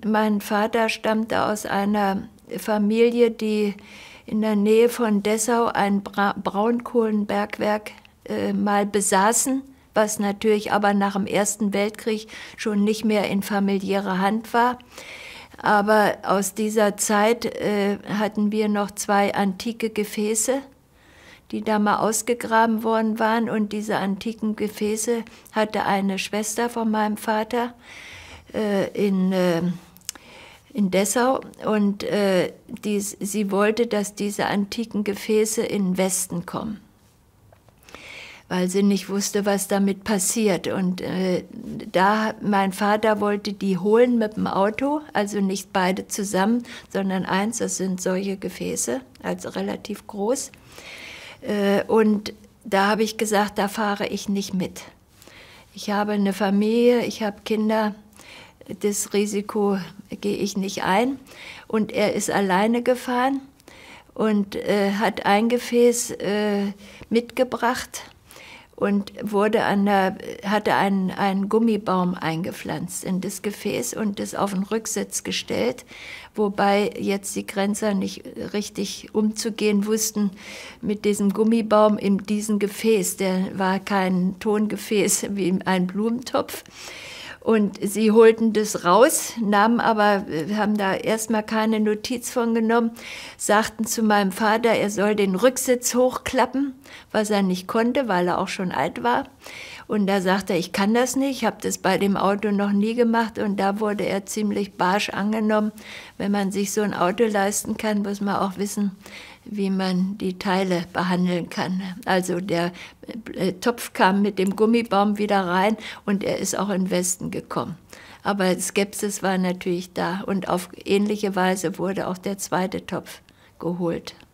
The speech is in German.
mein Vater stammte aus einer Familie, die in der Nähe von Dessau ein Braunkohlenbergwerk mal besaßen, was natürlich aber nach dem Ersten Weltkrieg schon nicht mehr in familiärer Hand war. Aber aus dieser Zeit hatten wir noch 2 antike Gefäße, die da mal ausgegraben worden waren. Und diese antiken Gefäße hatte eine Schwester von meinem Vater in Dessau. Und sie wollte, dass diese antiken Gefäße in den Westen kommen, weil sie nicht wusste, was damit passiert. Und mein Vater wollte die holen mit dem Auto, also nicht beide zusammen, sondern eins, das sind solche Gefäße, also relativ groß. Und da habe ich gesagt, da fahre ich nicht mit. Ich habe eine Familie, ich habe Kinder, das Risiko gehe ich nicht ein. Und er ist alleine gefahren und hat ein Gefäß mitgebracht und hatte einen Gummibaum eingepflanzt in das Gefäß und das auf den Rücksitz gestellt, wobei jetzt die Grenzer nicht richtig umzugehen wussten mit diesem Gummibaum in diesem Gefäß. Der war kein Tongefäß wie ein Blumentopf. Und sie holten das raus, haben da erstmal keine Notiz von genommen, sagten zu meinem Vater, er soll den Rücksitz hochklappen, was er nicht konnte, weil er auch schon alt war. Und da sagte er, ich kann das nicht, ich habe das bei dem Auto noch nie gemacht. Und da wurde er ziemlich barsch angenommen. Wenn man sich so ein Auto leisten kann, muss man auch wissen, wie man die Teile behandeln kann. Also der Topf kam mit dem Gummibaum wieder rein und er ist auch in den Westen gekommen. Aber Skepsis war natürlich da und auf ähnliche Weise wurde auch der zweite Topf geholt.